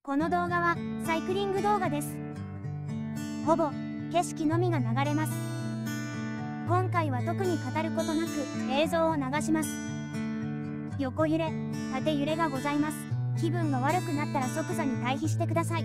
この動画はサイクリング動画です。ほぼ景色のみが流れます。今回は特に語ることなく映像を流します。横揺れ、縦揺れがございます。気分が悪くなったら即座に退避してください。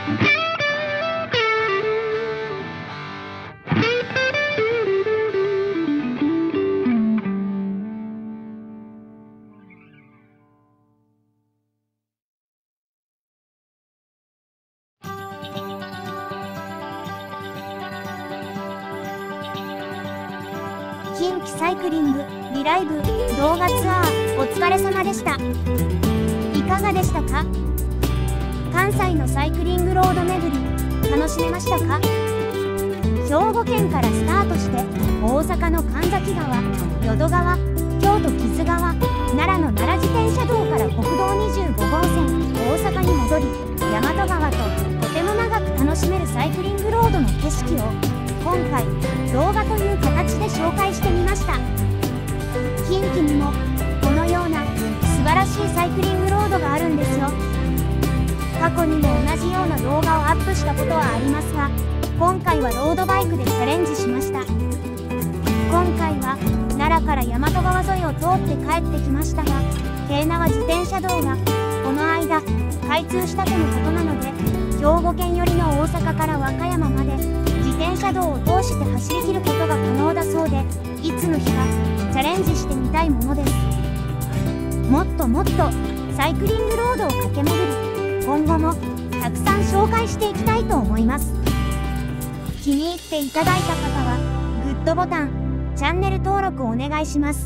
近畿サイクリングリライブ動画ツアーお疲れ様でした。いかがでしたか？関西のサイクリングロード巡り楽しめましたか？兵庫県からスタートして大阪の神崎川、淀川、京都木津川、奈良の奈良自転車道から国道25号線大阪に戻り大和川ととても長く楽しめるサイクリングロードの景色を今回動画という形で紹介してみました。近畿にもこのような素晴らしいサイクリングロードがあるんですよ。過去にも同じような動画をアップしたことはありますが、今回はロードバイクでチャレンジしました。今回は奈良から大和川沿いを通って帰ってきましたが、京奈和自転車道がこの間開通したとのことなので、兵庫県寄りの大阪から和歌山まで自転車道を通して走り切ることが可能だそうで、いつの日かチャレンジしてみたいものです。もっともっとサイクリングロードを駆け巡り、今後もたくさん紹介していきたいと思います。気に入っていただいた方はグッドボタン、チャンネル登録お願いします。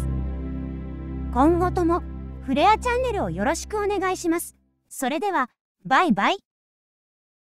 今後ともフレアチャンネルをよろしくお願いします。それではバイバイ。